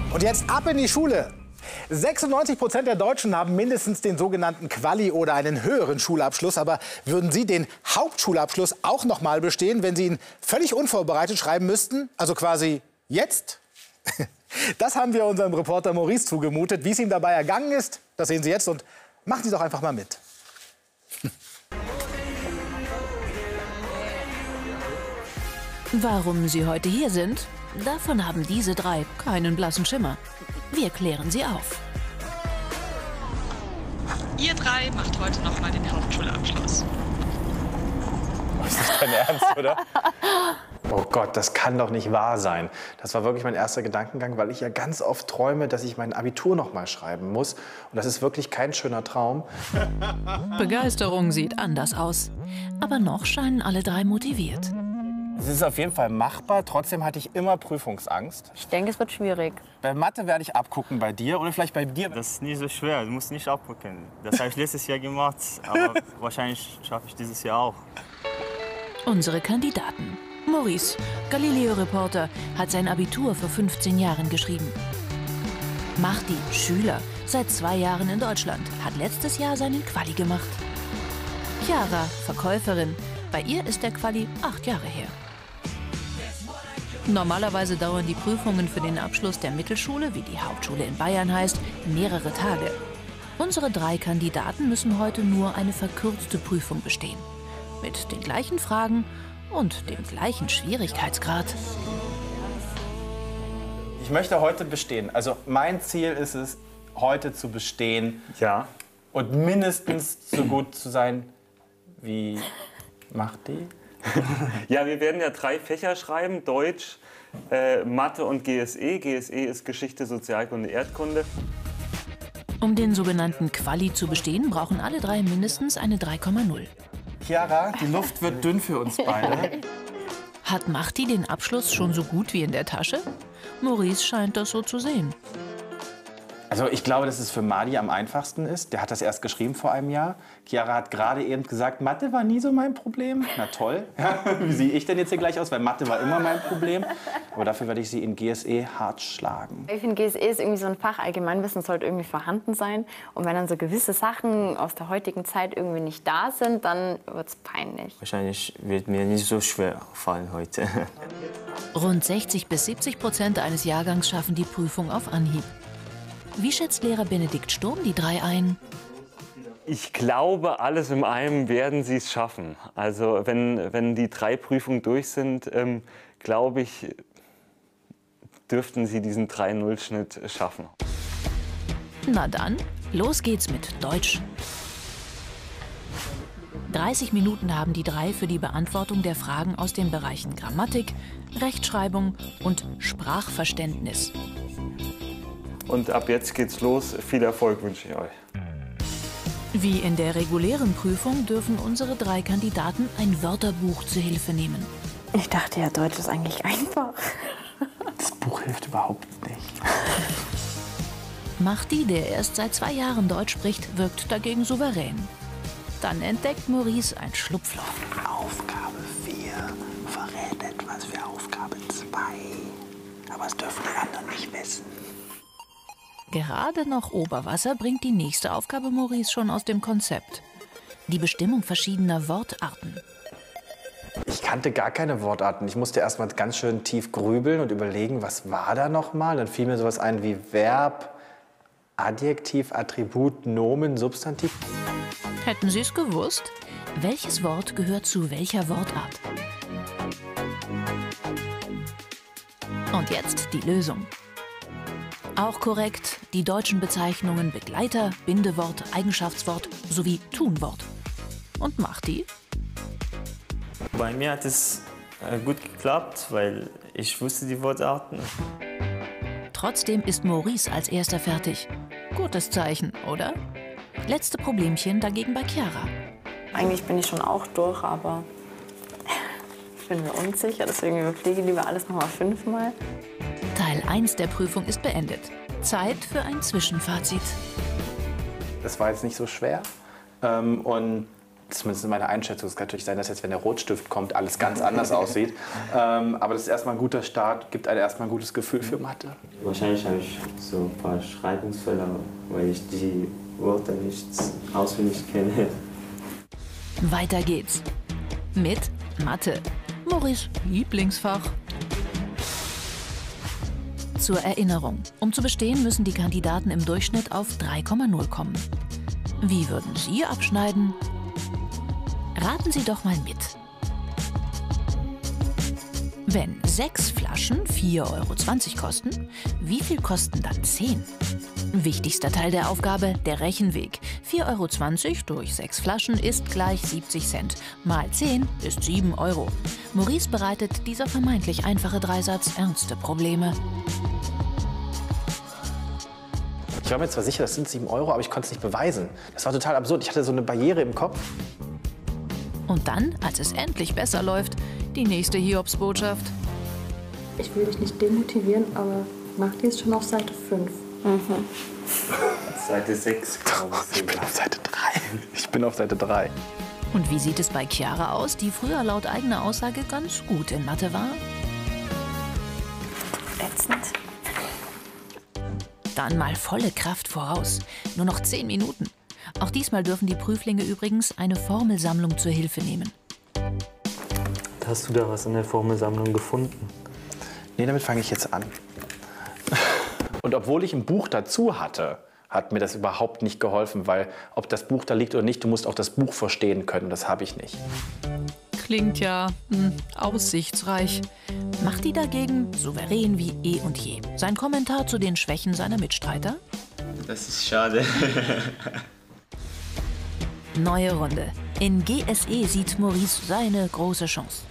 Und jetzt ab in die Schule. 96% der Deutschen haben mindestens den sogenannten Quali- oder einen höheren Schulabschluss. Aber würden Sie den Hauptschulabschluss auch noch mal bestehen, wenn Sie ihn völlig unvorbereitet schreiben müssten? Also quasi jetzt? Das haben wir unserem Reporter Maurice zugemutet. Wie es ihm dabei ergangen ist, das sehen Sie jetzt. Und machen Sie doch einfach mal mit. Warum Sie heute hier sind, davon haben diese drei keinen blassen Schimmer. Wir klären sie auf. Ihr drei macht heute noch mal den Hauptschulabschluss. Das ist nicht dein Ernst, oder? Oh Gott, das kann doch nicht wahr sein. Das war wirklich mein erster Gedankengang, weil ich ja ganz oft träume, dass ich mein Abitur noch mal schreiben muss. Und das ist wirklich kein schöner Traum. Begeisterung sieht anders aus. Aber noch scheinen alle drei motiviert. Es ist auf jeden Fall machbar. Trotzdem hatte ich immer Prüfungsangst. Ich denke, es wird schwierig. Bei Mathe werde ich abgucken bei dir oder vielleicht bei dir. Das ist nicht so schwer, du musst nicht abgucken. Das habe ich letztes Jahr gemacht, aber wahrscheinlich schaffe ich dieses Jahr auch. Unsere Kandidaten. Maurice, Galileo-Reporter, hat sein Abitur vor 15 Jahren geschrieben. Mahdi, Schüler, seit 2 Jahren in Deutschland, hat letztes Jahr seinen Quali gemacht. Chiara, Verkäuferin, bei ihr ist der Quali 8 Jahre her. Normalerweise dauern die Prüfungen für den Abschluss der Mittelschule, wie die Hauptschule in Bayern heißt, mehrere Tage. Unsere 3 Kandidaten müssen heute nur eine verkürzte Prüfung bestehen. Mit den gleichen Fragen und dem gleichen Schwierigkeitsgrad. Ich möchte heute bestehen. Also mein Ziel ist es, heute zu bestehen. Ja. Und mindestens so gut zu sein wie Mahdi. Ja, wir werden ja 3 Fächer schreiben, Deutsch, Mathe und GSE. GSE ist Geschichte, Sozialkunde, Erdkunde. Um den sogenannten Quali zu bestehen, brauchen alle 3 mindestens eine 3,0. Chiara, die Luft wird dünn für uns beide. Hat Mahdi den Abschluss schon so gut wie in der Tasche? Maurice scheint das so zu sehen. Also ich glaube, dass es für Mahdi am einfachsten ist. Der hat das erst geschrieben vor einem Jahr. Chiara hat gerade eben gesagt, Mathe war nie so mein Problem. Na toll. Ja, wie sehe ich denn jetzt hier gleich aus? Weil Mathe war immer mein Problem. Aber dafür werde ich sie in GSE hart schlagen. Ich finde, GSE ist irgendwie so ein Fach, Allgemeinwissen sollte irgendwie vorhanden sein. Und wenn dann so gewisse Sachen aus der heutigen Zeit irgendwie nicht da sind, dann wird es peinlich. Wahrscheinlich wird mir nicht so schwer fallen heute. Rund 60–70% eines Jahrgangs schaffen die Prüfung auf Anhieb. Wie schätzt Lehrer Benedikt Sturm die 3 ein? Ich glaube, alles in allem werden sie es schaffen. Also wenn die 3 Prüfungen durch sind, glaube ich, dürften sie diesen 3-0-Schnitt schaffen. Na dann, los geht's mit Deutsch. 30 Minuten haben die 3 für die Beantwortung der Fragen aus den Bereichen Grammatik, Rechtschreibung und Sprachverständnis. Und ab jetzt geht's los. Viel Erfolg wünsche ich euch. Wie in der regulären Prüfung dürfen unsere 3 Kandidaten ein Wörterbuch zur Hilfe nehmen. Ich dachte ja, Deutsch ist eigentlich einfach. Das Buch hilft überhaupt nicht. Mahdi, der erst seit 2 Jahren Deutsch spricht, wirkt dagegen souverän. Dann entdeckt Maurice ein Schlupfloch. Aufgabe 4 verrät etwas für Aufgabe 2. Aber es dürfen die anderen nicht wissen. Gerade noch Oberwasser bringt die nächste Aufgabe Maurice schon aus dem Konzept. Die Bestimmung verschiedener Wortarten. Ich kannte gar keine Wortarten. Ich musste erst mal ganz schön tief grübeln und überlegen, was war da noch mal? Dann fiel mir sowas ein wie Verb, Adjektiv, Attribut, Nomen, Substantiv. Hätten Sie es gewusst? Welches Wort gehört zu welcher Wortart? Und jetzt die Lösung. Auch korrekt die deutschen Bezeichnungen Begleiter, Bindewort, Eigenschaftswort sowie Tunwort. Und Mahdi? Bei mir hat es gut geklappt, weil ich wusste die Wortarten. Trotzdem ist Maurice als erster fertig. Gutes Zeichen, oder? Letzte Problemchen dagegen bei Chiara. Eigentlich bin ich schon auch durch, aber ich bin mir unsicher. Deswegen überfliege ich lieber alles noch mal 5-mal. Teil 1 der Prüfung ist beendet. Zeit für ein Zwischenfazit. Das war jetzt nicht so schwer. Und Zumindest meine Einschätzung. Es kann natürlich sein, dass jetzt, wenn der Rotstift kommt, alles ganz anders aussieht. Aber das ist erstmal ein guter Start, gibt einem erstmal ein gutes Gefühl für Mathe. Wahrscheinlich habe ich so ein paar Schreibungsfehler, weil ich die Wörter nicht auswendig kenne. Weiter geht's. Mit Mathe. Maurice' Lieblingsfach. Zur Erinnerung. Um zu bestehen, müssen die Kandidaten im Durchschnitt auf 3,0 kommen. Wie würden Sie abschneiden? Raten Sie doch mal mit. Wenn 6 Flaschen 4,20 € kosten, wie viel kosten dann 10? Wichtigster Teil der Aufgabe, der Rechenweg. 4,20 € durch 6 Flaschen ist gleich 70 Cent. Mal 10 ist 7 €. Maurice bereitet dieser vermeintlich einfache Dreisatz ernste Probleme. Ich war mir zwar sicher, das sind 7 €, aber ich konnte es nicht beweisen. Das war total absurd. Ich hatte so eine Barriere im Kopf. Und dann, als es endlich besser läuft, die nächste Hiobsbotschaft. Ich will dich nicht demotivieren, aber Mahdi ist schon auf Seite 5. Seite 6, glaube ich. Ich bin auf Seite 3. Ich bin auf Seite 3. Und wie sieht es bei Chiara aus, die früher laut eigener Aussage ganz gut in Mathe war? Ätzend. Dann mal volle Kraft voraus. Nur noch 10 Minuten. Auch diesmal dürfen die Prüflinge übrigens eine Formelsammlung zur Hilfe nehmen. Hast du da was in der Formelsammlung gefunden? Nee, damit fange ich jetzt an. Und obwohl ich ein Buch dazu hatte, hat mir das überhaupt nicht geholfen, weil ob das Buch da liegt oder nicht, du musst auch das Buch verstehen können. Das habe ich nicht. Klingt ja aussichtsreich. Mahdi dagegen souverän wie eh und je. Sein Kommentar zu den Schwächen seiner Mitstreiter? Das ist schade. Neue Runde. In GSE sieht Maurice seine große Chance.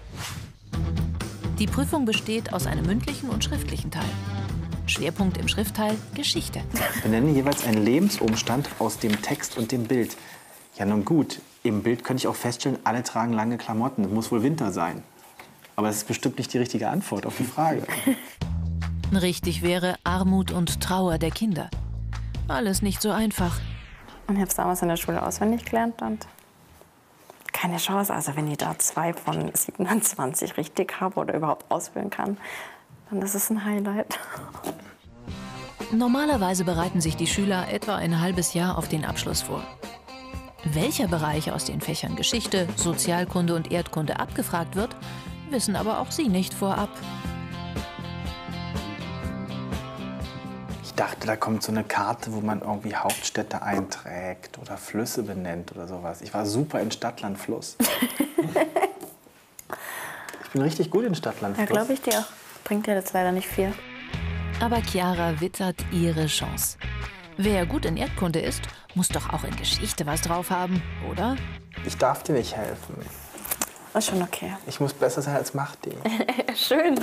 Die Prüfung besteht aus einem mündlichen und schriftlichen Teil. Schwerpunkt im Schriftteil Geschichte. Benenne jeweils einen Lebensumstand aus dem Text und dem Bild. Ja, nun gut. Im Bild könnte ich auch feststellen, alle tragen lange Klamotten. Das muss wohl Winter sein. Aber das ist bestimmt nicht die richtige Antwort auf die Frage. Richtig wäre Armut und Trauer der Kinder. Alles nicht so einfach. Und ich habe es damals in der Schule auswendig gelernt und keine Chance. Also wenn ich da 2 von 27 richtig habe oder überhaupt ausführen kann, dann ist es ein Highlight. Normalerweise bereiten sich die Schüler etwa ein halbes Jahr auf den Abschluss vor. Welcher Bereich aus den Fächern Geschichte, Sozialkunde und Erdkunde abgefragt wird, wissen aber auch sie nicht vorab. Ich dachte, da kommt so eine Karte, wo man irgendwie Hauptstädte einträgt oder Flüsse benennt oder sowas. Ich war super in Stadtland Fluss. Ich bin richtig gut in Stadtland Fluss. Ja, glaube ich dir auch. Bringt dir jetzt leider nicht viel. Aber Chiara wittert ihre Chance. Wer gut in Erdkunde ist, muss doch auch in Geschichte was drauf haben, oder? Ich darf dir nicht helfen. Ist schon okay. Ich muss besser sein als Mahdi. Schön.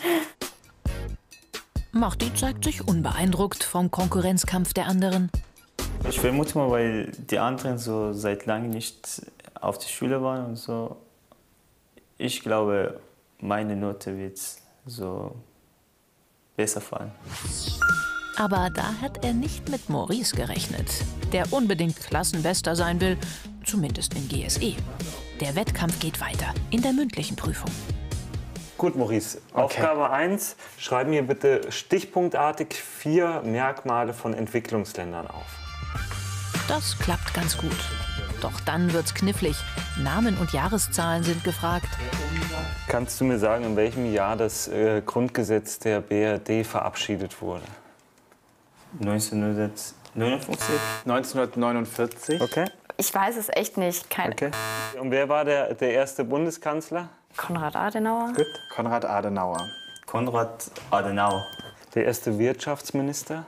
Mahdi zeigt sich unbeeindruckt vom Konkurrenzkampf der anderen. Ich vermute mal, weil die anderen so seit langem nicht auf die Schule waren und so. Ich glaube, meine Note wird so besser fallen. Aber da hat er nicht mit Maurice gerechnet, der unbedingt Klassenbester sein will, zumindest in GSE. Der Wettkampf geht weiter, in der mündlichen Prüfung. Gut, Maurice. Okay. Aufgabe 1. Schreib mir bitte stichpunktartig 4 Merkmale von Entwicklungsländern auf. Das klappt ganz gut. Doch dann wird's knifflig. Namen und Jahreszahlen sind gefragt. Kannst du mir sagen, in welchem Jahr das Grundgesetz der BRD verabschiedet wurde? 1959. 1949. Okay. Ich weiß es echt nicht. Okay. Und wer war der erste Bundeskanzler? Konrad Adenauer. Gut. Konrad Adenauer. Konrad Adenauer. Der erste Wirtschaftsminister?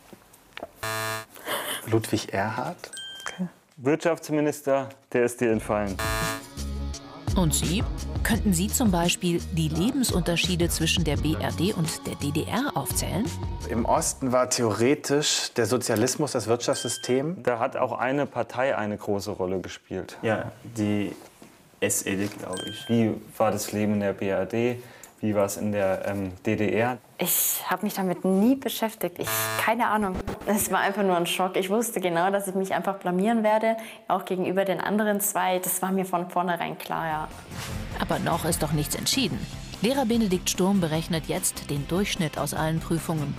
Ludwig Erhard. Okay. Wirtschaftsminister, der ist dir entfallen. Und Sie? Könnten Sie zum Beispiel die Lebensunterschiede zwischen der BRD und der DDR aufzählen? Im Osten war theoretisch der Sozialismus das Wirtschaftssystem. Da hat auch eine Partei eine große Rolle gespielt. Ja, die SED, glaube ich. Wie war das Leben in der BRD? Wie war es in der DDR? Ich habe mich damit nie beschäftigt. Keine Ahnung. Es war einfach nur ein Schock. Ich wusste genau, dass ich mich einfach blamieren werde, auch gegenüber den anderen zwei. Das war mir von vornherein klar, ja. Aber noch ist doch nichts entschieden. Lehrer Benedikt Sturm berechnet jetzt den Durchschnitt aus allen Prüfungen.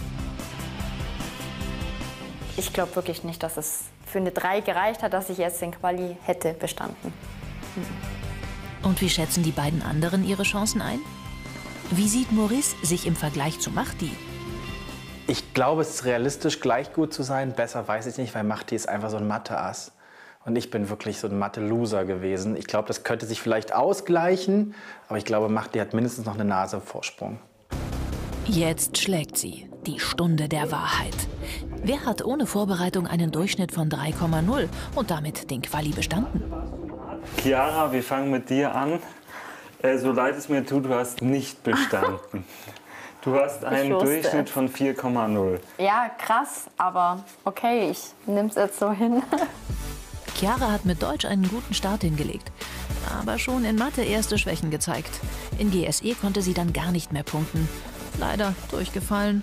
Ich glaube wirklich nicht, dass es für eine 3 gereicht hat, dass ich jetzt den Quali hätte bestanden. Und wie schätzen die beiden anderen ihre Chancen ein? Wie sieht Maurice sich im Vergleich zu Mahdi? Ich glaube, es ist realistisch, gleich gut zu sein. Besser weiß ich nicht, weil Mahdi ist einfach so ein Mathe-Ass. Und ich bin wirklich so ein Mathe-Loser gewesen. Ich glaube, das könnte sich vielleicht ausgleichen. Aber ich glaube, Mahdi hat mindestens noch eine Nase Vorsprung. Jetzt schlägt sie. Die Stunde der Wahrheit. Wer hat ohne Vorbereitung einen Durchschnitt von 3,0 und damit den Quali bestanden? Chiara, wir fangen mit dir an. So leid es mir tut, du hast nicht bestanden. Du hast einen Durchschnitt von 4,0. Ja, krass, aber okay, ich nehme es jetzt so hin. Chiara hat mit Deutsch einen guten Start hingelegt, aber schon in Mathe erste Schwächen gezeigt. In GSE konnte sie dann gar nicht mehr punkten. Leider durchgefallen.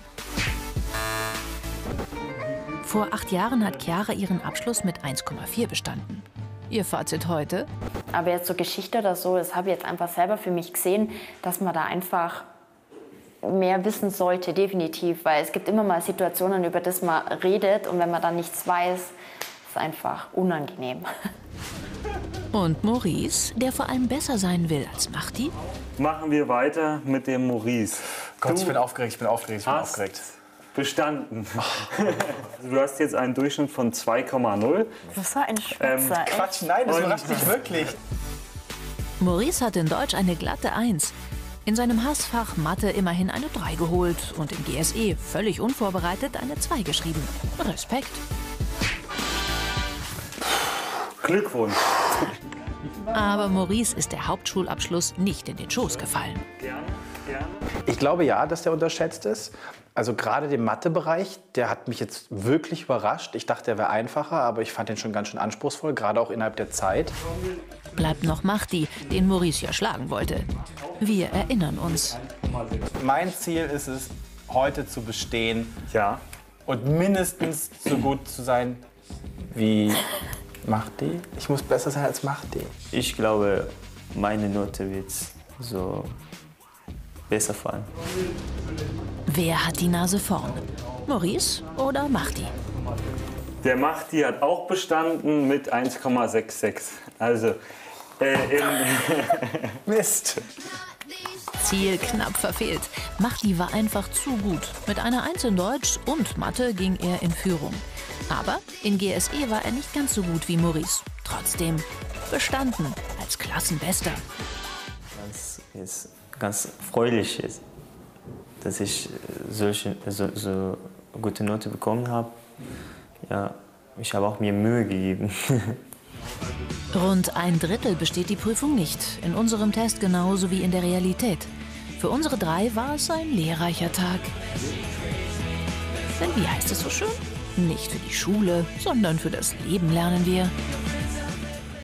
Vor 8 Jahren hat Chiara ihren Abschluss mit 1,4 bestanden. Ihr Fazit heute? Aber jetzt so Geschichte oder so, das habe ich jetzt einfach selber für mich gesehen, dass man da einfach mehr wissen sollte, definitiv. Weil es gibt immer mal Situationen, über das man redet und wenn man dann nichts weiß, ist es einfach unangenehm. Und Maurice, der vor allem besser sein will als Mahdi? Machen wir weiter mit dem Maurice. Gott, ich bin aufgeregt. Bestanden. Du hast jetzt einen Durchschnitt von 2,0. Das war ein Schwätzer, Quatsch, nein, das überrascht mich wirklich. Maurice hat in Deutsch eine glatte 1. In seinem Hassfach Mathe immerhin eine 3 geholt und im GSE völlig unvorbereitet eine 2 geschrieben. Respekt. Glückwunsch. Aber Maurice ist der Hauptschulabschluss nicht in den Schoß gefallen. Gerne. Ich glaube ja, dass der unterschätzt ist. Also gerade der Mathe-Bereich, der hat mich jetzt wirklich überrascht. Ich dachte, er wäre einfacher, aber ich fand den schon ganz schön anspruchsvoll, gerade auch innerhalb der Zeit. Bleibt noch Mahdi, den Maurice ja schlagen wollte. Wir erinnern uns. Mein Ziel ist es, heute zu bestehen. Ja. Und mindestens so gut zu sein wie Mahdi? Ich muss besser sein als Mahdi. Ich glaube, meine Note wird so besser fallen. Wer hat die Nase vorn? Maurice oder Mahdi? Der Mahdi hat auch bestanden mit 1,66. Also, Mist. Ziel knapp verfehlt. Mahdi war einfach zu gut. Mit einer 1 in Deutsch und Mathe ging er in Führung. Aber in GSE war er nicht ganz so gut wie Maurice. Trotzdem bestanden als Klassenbester. Ganz freudig ist, dass ich so gute Note bekommen habe. Ja, ich habe auch mir Mühe gegeben. Rund 1/3 besteht die Prüfung nicht. In unserem Test genauso wie in der Realität. Für unsere 3 war es ein lehrreicher Tag. Denn wie heißt es so schön? Nicht für die Schule, sondern für das Leben lernen wir.